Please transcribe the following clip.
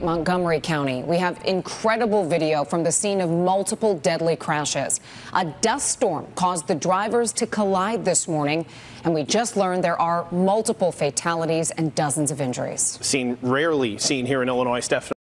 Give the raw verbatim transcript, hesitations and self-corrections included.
Montgomery County. We have incredible video from the scene of multiple deadly crashes. A dust storm caused the drivers to collide this morning, and we just learned there are multiple fatalities and dozens of injuries. Seen rarely seen here in Illinois, Steph.